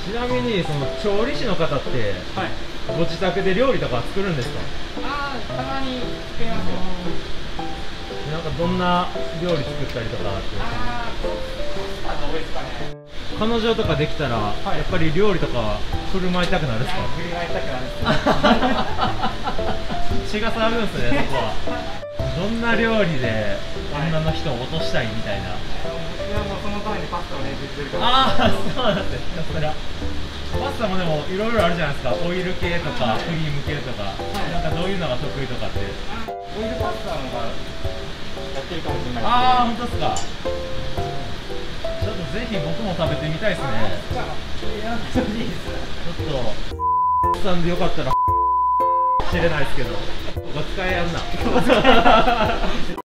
ちなみにその調理師の方って、はい、ご自宅で料理とか作るんですか？ ああ、たまに作りますよ。 なんかどんな料理作ったりとかって。 ああ、パスタが多いですかね。 彼女とかできたら、はい、やっぱり料理とか振る舞いたくなるんですか？ 振る舞いたくなるんです血が騒ぐんですね、そこは。どんな料理で女の人を落としたいみたいな。 僕はもうそのためにパスタを練習してるから。 ああ、そうなんですね。それはパスタもでもいろいろあるじゃないですか。オイル系とかクリーム系とか、なんかどういうのが得意とかって。 オイルパスタの方がやってるかもしれないですね。 ああ、本当ですか。ちょっとぜひ僕も食べてみたいですね。ちょっとさんでよかったら知れないですけど、僕は使えやんな。